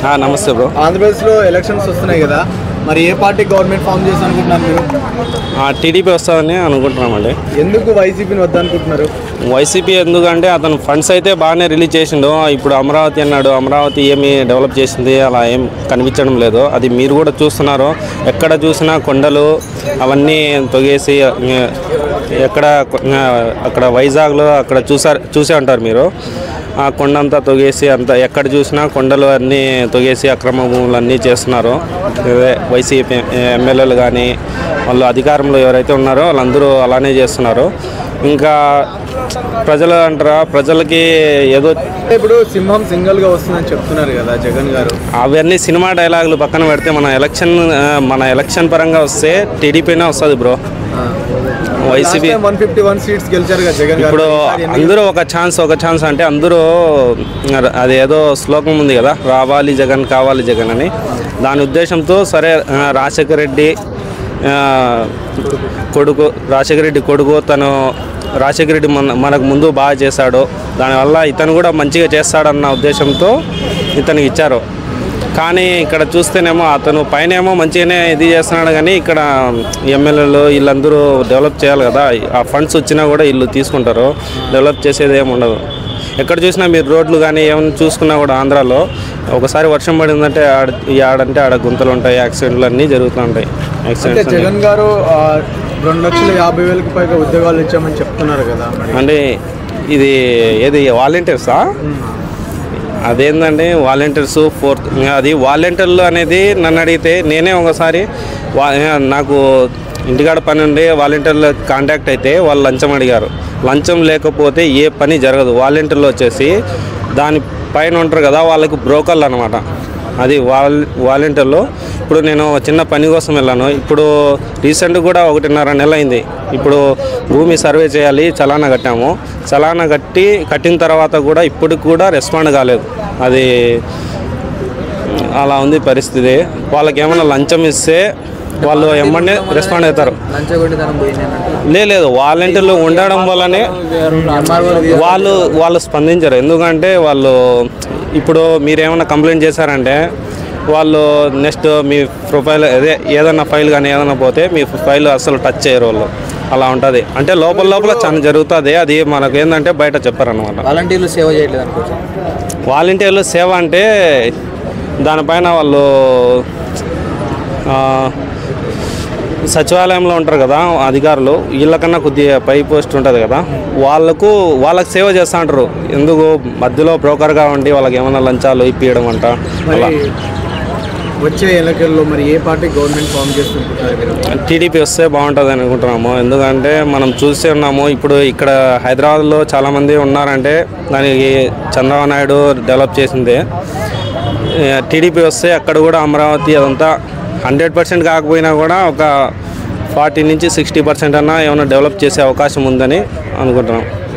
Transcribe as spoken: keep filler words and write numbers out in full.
నమస్తే బ్రో. ఆంధ్రప్రదేశ్లో ఎలక్షన్స్ వస్తున్నాయి కదా, మరి ఏ పార్టీ గవర్నమెంట్ ఫామ్ చేసి అనుకుంటున్నారు మీరు? టీడీపీ వస్తుందని అనుకుంటున్నామండి. ఎందుకు వైసీపీని వద్దనుకుంటున్నారు? వైసీపీ ఎందుకంటే అతను ఫండ్స్ అయితే బాగానే రిలీజ్ చేసిండు. ఇప్పుడు అమరావతి అన్నాడు, అమరావతి ఏమి డెవలప్ చేసింది అలా ఏం కనిపించడం లేదు. అది మీరు కూడా చూస్తున్నారు. ఎక్కడ చూసినా కొండలు అవన్నీ తొగేసి, ఎక్కడ అక్కడ వైజాగ్లో అక్కడ చూసారు చూసే ఉంటారు మీరు. ఆ కొండంతా తొగేసి అంతా ఎక్కడ చూసినా కొండలు అన్నీ తొగేసి అక్రమ భూములు అన్నీ చేస్తున్నారు. వైసీపీ ఎమ్మెల్యేలు కానీ వాళ్ళు అధికారంలో ఎవరైతే ఉన్నారో వాళ్ళందరూ అలానే చేస్తున్నారు. ఇంకా ప్రజలు అంటారా, ప్రజలకి ఏదో ఇప్పుడు సింహం సింగల్గా వస్తుందని చెప్తున్నారు కదా జగన్ గారు. అవన్నీ సినిమా డైలాగులు పక్కన పెడితే మన ఎలక్షన్ మన ఎలక్షన్ పరంగా వస్తే టీడీపీనే వస్తుంది bro. YCP one fifty one seats గెలిచారు కదా జగన్ గారు. ఇప్పుడు అందరూ ఒక ఛాన్స్ ఒక ఛాన్స్ అంటే అందరూ అది ఏదో శ్లోకం ఉంది కదా, రావాలి జగన్ కావాలి జగన్ అని. దాని ఉద్దేశంతో సరే రాజశేఖర రెడ్డి కొడుకు రాజశేఖర రెడ్డి కొడుకు తను రాజశేఖర రెడ్డి మన మనకు ముందు బాగా చేశాడు, దానివల్ల ఇతను కూడా మంచిగా చేస్తాడన్న ఉద్దేశంతో ఇతనికి ఇచ్చారు. కానీ ఇక్కడ చూస్తేనేమో అతను పైన ఏమో మంచిగానే ఇది చేస్తున్నాడు, కానీ ఇక్కడ ఎమ్మెల్యేలు వీళ్ళందరూ డెవలప్ చేయాలి కదా. ఆ ఫండ్స్ వచ్చినా కూడా వీళ్ళు తీసుకుంటారు, డెవలప్ చేసేది ఏమి ఉండదు. ఎక్కడ చూసినా మీరు రోడ్లు కానీ ఏమైనా చూసుకున్నా కూడా ఆంధ్రాలో ఒకసారి వర్షం పడిందంటే ఆడ ఆడంటే ఆడ గుంతలు ఉంటాయి, యాక్సిడెంట్లు అన్నీ జరుగుతూ ఉంటాయి. యాక్సిడెంట్స్ జగన్ గారు రెండు లక్షల యాభై వేలకు పైగా ఉద్యోగాలు ఇచ్చామని చెప్తున్నారు కదా. అంటే ఇది ఏది వాలంటీర్సా? అదేంటండి వాలంటీర్స్ ఫోర్త్ అది వాలంటీర్లు అనేది నన్ను అడిగితే నేనే ఒకసారి వా నాకు ఇంటికాడ పని ఉండి వాలంటీర్లు కాంటాక్ట్ అయితే వాళ్ళు లంచం అడిగారు. లంచం లేకపోతే ఏ పని జరగదు. వాలంటీర్లు వచ్చేసి దాని పైన ఉంటారు కదా, వాళ్ళకి బ్రోకర్లు అనమాట. అది వాల్ వాలంటీర్లు. ఇప్పుడు నేను చిన్న పని కోసం వెళ్ళాను. ఇప్పుడు రీసెంట్ కూడా ఒకటిన్నర నెల అయింది. ఇప్పుడు భూమి సర్వే చేయాలి, చలానా కట్టాము. చలానా కట్టి కట్టిన తర్వాత కూడా ఇప్పటికి కూడా రెస్పాండ్ కాలేదు. అది అలా ఉంది పరిస్థితి. వాళ్ళకి ఏమైనా లంచం ఇస్తే వాళ్ళు ఎమ్మడే రెస్పాండ్ అవుతారు. లేదు వాలంటీర్లు ఉండడం వల్లనే వాళ్ళు వాళ్ళు స్పందించరు. ఎందుకంటే వాళ్ళు ఇప్పుడు మీరేమైనా కంప్లైంట్ చేశారంటే వాళ్ళు నెక్స్ట్ మీ ప్రొఫైల్ అదే ఏదైనా ఫైల్ కానీ ఏదైనా పోతే మీ ఫైల్ అసలు టచ్ చేయరు వాళ్ళు. అలా ఉంటుంది. అంటే లోపల లోపల చాలా జరుగుతుంది. అది మనకు ఏంటంటే బయట చెప్పారనమాట. వాలంటీర్లు సేవ చేయట్లేదు అనుకోవచ్చు. వాలంటీర్లు సేవ అంటే దానిపైన వాళ్ళు సచివాలయంలో ఉంటారు కదా అధికారులు, వీళ్ళకన్నా కొద్దిగా పై పోస్ట్ ఉంటుంది కదా, వాళ్ళకు వాళ్ళకి సేవ చేస్తూ ఉంటారు. ఎందుకు మధ్యలో బ్రోకర్గా ఉండి వాళ్ళకి ఏమైనా లంచాలు ఇప్పించడం అంట. అలా వచ్చే ఎన్నికల్లో మరి ఏ పార్టీ గవర్నమెంట్ ఫామ్ చేస్తుంటారు? టీడీపీ వస్తే బాగుంటుంది అనుకుంటున్నాము. ఎందుకంటే మనం చూస్తూ ఉన్నాము ఇప్పుడు ఇక్కడ హైదరాబాద్లో చాలామంది ఉన్నారంటే దానికి చంద్రబాబు నాయుడు డెవలప్ చేసిందే. టీడీపీ వస్తే అక్కడ కూడా అమరావతి అదంతా హండ్రెడ్ పర్సెంట్ కాకపోయినా కూడా ఒక ఫార్టీ నుంచి సిక్స్టీ పర్సెంట్ అన్నా ఏమైనా డెవలప్ చేసే అవకాశం ఉందని అనుకుంటున్నాం.